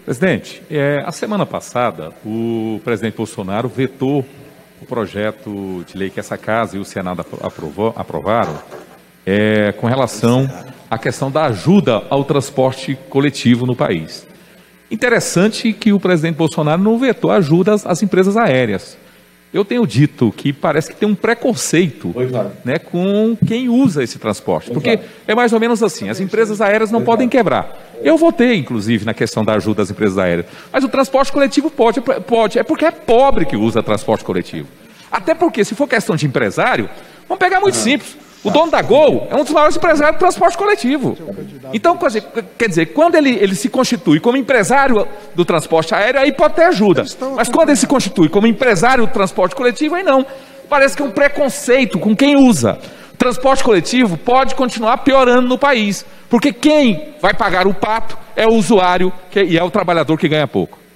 Presidente, a semana passada, o presidente Bolsonaro vetou o projeto de lei que essa Casa e o Senado aprovaram com relação à questão da ajuda ao transporte coletivo no país. Interessante que o presidente Bolsonaro não vetou ajuda às empresas aéreas. Eu tenho dito que parece que tem um preconceito, né, com quem usa esse transporte, porque é mais ou menos assim, as empresas aéreas não podem quebrar. Eu votei, inclusive, na questão da ajuda às empresas aéreas, mas o transporte coletivo pode, é porque é pobre que usa transporte coletivo. Até porque, se for questão de empresário, vamos pegar muito simples. O dono da Gol é um dos maiores empresários do transporte coletivo. Então, quer dizer, quando ele se constitui como empresário do transporte aéreo, aí pode ter ajuda. Mas quando ele se constitui como empresário do transporte coletivo, aí não. Parece que é um preconceito com quem usa. O transporte coletivo pode continuar piorando no país, porque quem vai pagar o pato é o usuário e é o trabalhador que ganha pouco.